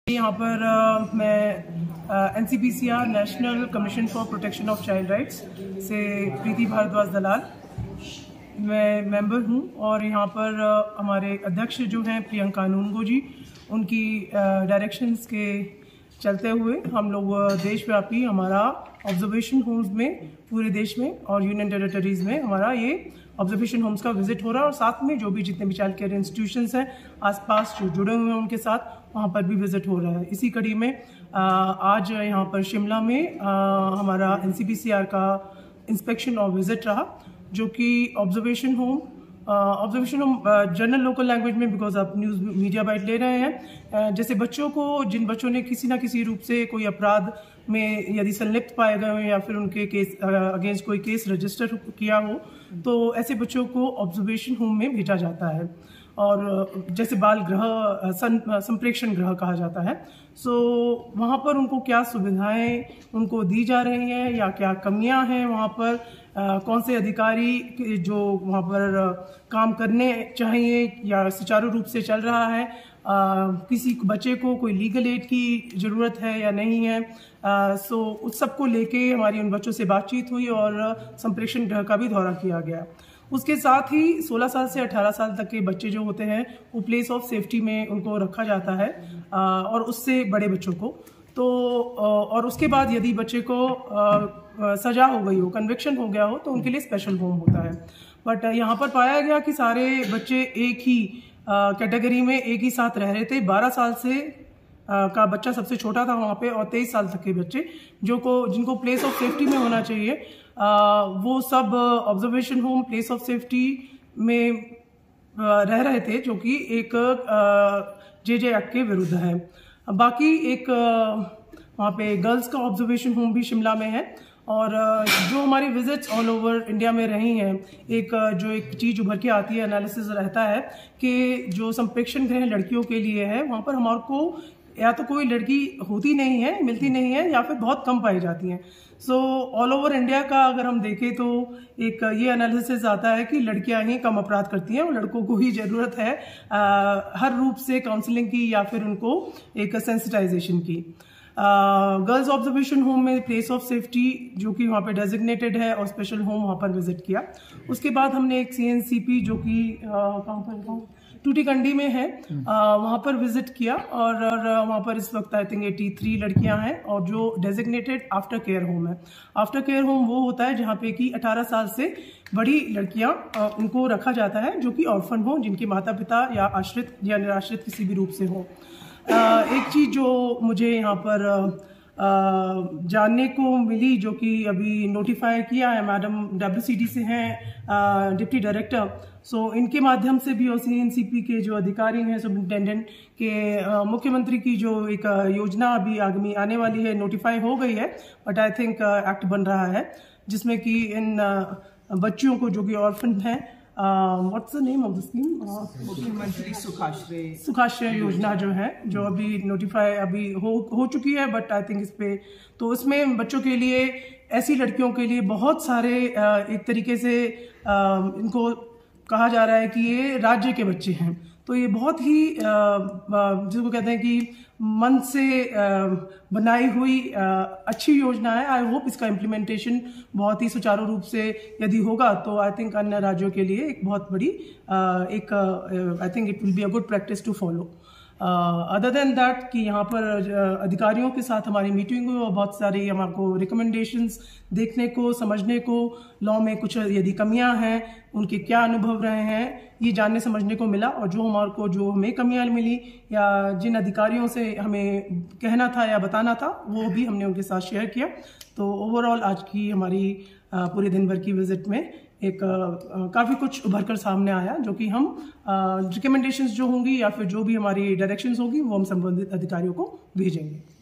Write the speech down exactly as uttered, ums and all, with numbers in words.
यहाँ पर uh, मैं N C P C R national commission for protection of child rights से प्रीति भारद्वाज दलाल मैं मेंबर हूँ और यहाँ पर uh, हमारे अध्यक्ष जो हैं प्रियंका नूनगो जी, उनकी डायरेक्शंस uh, के चलते हुए हम लोग देशव्यापी हमारा ऑब्जर्वेशन होम्स में पूरे देश में और यूनियन टेरिटरीज में हमारा ये ऑब्जर्वेशन होम्स का विजिट हो रहा है और साथ में जो भी जितने भी चाइल्ड केयर इंस्टीट्यूशंस हैं आसपास जो जुड़े हुए हैं उनके साथ वहाँ पर भी विजिट हो रहा है। इसी कड़ी में आ, आज यहाँ पर शिमला में आ, हमारा N C P C R का इंस्पेक्शन और विजिट रहा, जो कि observation home observation home general local language में, बिकॉज आप न्यूज़ मीडिया बाइट ले रहे हैं, uh, जैसे बच्चों को जिन बच्चों ने किसी ना किसी रूप से कोई अपराध में यदि संलिप्त पाए गए हो या फिर उनके केस अगेंस्ट uh, कोई केस रजिस्टर किया हो, तो ऐसे बच्चों को ऑब्जर्वेशन होम में भेजा जाता है और जैसे बाल गृह संप्रेक्षण गृह कहा जाता है। सो so, वहाँ पर उनको क्या सुविधाएं उनको दी जा रही हैं या क्या कमियां हैं वहाँ पर, आ, कौन से अधिकारी जो वहाँ पर काम करने चाहिए या सुचारू रूप से चल रहा है, आ, किसी बच्चे को कोई लीगल एड की ज़रूरत है या नहीं है। सो so, उस सब को लेके हमारी उन बच्चों से बातचीत हुई और संप्रेक्षण गृह का भी दौरा किया गया। उसके साथ ही सोलह साल से अठारह साल तक के बच्चे जो होते हैं वो प्लेस ऑफ सेफ्टी में उनको रखा जाता है और उससे बड़े बच्चों को तो और उसके बाद यदि बच्चे को सजा हो गई हो, कन्विक्शन हो गया हो, तो उनके लिए स्पेशल होम होता है। बट यहाँ पर पाया गया कि सारे बच्चे एक ही कैटेगरी में एक ही साथ रह रहे थे। बारह साल से का बच्चा सबसे छोटा था वहाँ पे और तेईस साल तक के बच्चे जो को जिनको प्लेस ऑफ सेफ्टी में होना चाहिए, आ, वो सब observation home place of safety में रह रहे थे, जो कि एक जे जे एक्ट के विरुद्ध है। बाकी एक वहाँ पे गर्ल्स का ऑब्जर्वेशन होम भी शिमला में है और जो हमारी विजिट्स ऑल ओवर इंडिया में रही हैं, एक जो एक चीज़ उभर के आती है, एनालिसिस रहता है कि जो संप्रेक्षण गृह लड़कियों के लिए है वहाँ पर हमारे को या तो कोई लड़की होती नहीं है, मिलती नहीं है, या फिर बहुत कम पाई जाती हैं। सो ऑल ओवर इंडिया का अगर हम देखें तो एक ये एनालिसिस आता है कि लड़कियां ही कम अपराध करती हैं और लड़कों को ही ज़रूरत है आ, हर रूप से काउंसलिंग की या फिर उनको एक सेंसिटाइजेशन की। गर्ल्स ऑब्जर्वेशन होम में प्लेस ऑफ सेफ्टी जो कि वहाँ पे डेजिग्नेटेड है और स्पेशल होम वहाँ पर विजिट किया। उसके बाद हमने एक सी एन सी पी जो कि कहाँ पर टूटीकंडी में है, आ, वहाँ पर विजिट किया और, और वहाँ पर इस वक्त आई थिंक तिरासी लड़कियां हैं और जो डेजिग्नेटेड आफ्टर केयर होम है। आफ्टर केयर होम वो होता है जहाँ पे कि अठारह साल से बड़ी लड़कियां आ, उनको रखा जाता है जो कि ऑर्फन हो, जिनके माता पिता या आश्रित या निराश्रित किसी भी रूप से हो। आ, एक चीज़ जो मुझे यहाँ पर आ, जानने को मिली, जो कि अभी नोटिफाई किया है, मैडम डब्ल्यू सी डी से हैं डिप्टी डायरेक्टर, सो इनके माध्यम से भी और सी एन सी पी के जो अधिकारी हैं सुपरिटेंडेंट के मुख्यमंत्री की जो एक योजना अभी आगामी आने वाली है नोटिफाई हो गई है, बट आई थिंक एक्ट बन रहा है जिसमें कि इन बच्चियों को जो कि ऑर्फन हैं, what's the name of the scheme, मुख्यमंत्री सुखाश्रय सुखाश्रय योजना जो है, जो अभी नोटिफाई अभी हो हो चुकी है, बट आई थिंक इस पे तो इसमें बच्चों के लिए, ऐसी लड़कियों के लिए बहुत सारे एक तरीके से इनको कहा जा रहा है कि ये राज्य के बच्चे हैं, तो ये बहुत ही जिसको कहते हैं कि मन से बनाई हुई अच्छी योजना है। आई होप इसका इम्प्लीमेंटेशन बहुत ही सुचारू रूप से यदि होगा तो आई थिंक अन्य राज्यों के लिए एक बहुत बड़ी एक I think it will be a good practice to follow. Other than that कि यहाँ पर अधिकारियों के साथ हमारी मीटिंग हुई और बहुत सारी हमको रिकमेंडेशंस देखने को, समझने को, लॉ में कुछ यदि कमियां हैं उनके क्या अनुभव रहे हैं ये जानने समझने को मिला, और जो हमारे को जो हमें कमियां मिली या जिन अधिकारियों से हमें कहना था या बताना था वो भी हमने उनके साथ शेयर किया। तो ओवरऑल आज की हमारी पूरे दिन भर की विजिट में एक काफ़ी कुछ उभर कर सामने आया, जो कि हम रिकमेंडेशंस जो होंगी या फिर जो भी हमारी डायरेक्शंस होगी वो हम संबंधित अधिकारियों को भेजेंगे।